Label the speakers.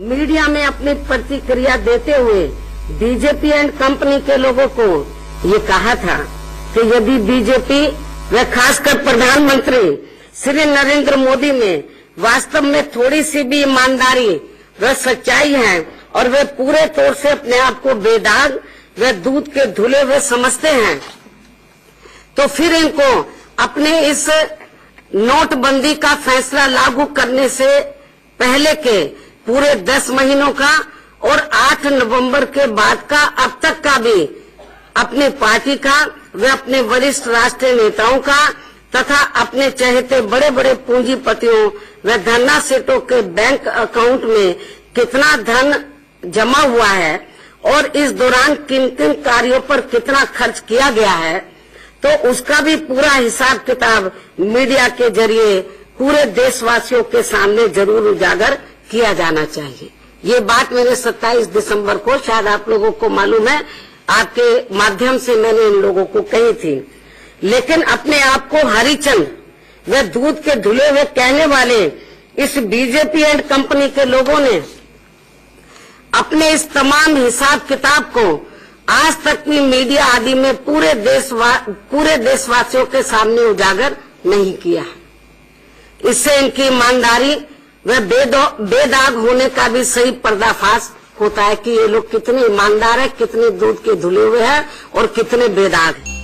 Speaker 1: Media में अपनी प्रतिक्रिया देते हुए बीजेपी एंड कंपनी के लोगों को ये कहा था कि यदि बीजेपी व खासकर प्रधानमंत्री श्री नरेंद्र मोदी में वास्तव में थोड़ी सी भी ईमानदारी व सच्चाई है और वे पूरे तौर से अपने आप को बेदाग व दूध के धुले हुए समझते हैं, तो फिर इनको अपने इस नोटबंदी का फैसला लागू करने से पहले के पूरे 10 महीनों का और 8 नवंबर के बाद का अब तक का भी अपने पार्टी का व अपने वरिष्ठ राष्ट्रीय नेताओं का तथा अपने चहेते बड़े बड़े पूंजीपतियों व धन्ना सेठों के बैंक अकाउंट में कितना धन जमा हुआ है और इस दौरान किन किन कार्यों पर कितना खर्च किया गया है, तो उसका भी पूरा हिसाब किताब मीडिया के जरिए पूरे देशवासियों के सामने जरूर उजागर किया जाना चाहिए। ये बात मैंने 27 दिसंबर को, शायद आप लोगों को मालूम है, आपके माध्यम से मैंने इन लोगों को कही थी। लेकिन अपने आप को हरिचंद व दूध के धुले हुए कहने वाले इस बीजेपी एंड कंपनी के लोगों ने अपने इस तमाम हिसाब किताब को आज तक की मीडिया आदि में पूरे देशवासियों के सामने उजागर नहीं किया। इससे इनकी ईमानदारी व बेदाग होने का भी सही पर्दाफाश होता है कि ये लोग कितने ईमानदार है, कितने दूध के धुले हुए हैं और कितने बेदाग हैं।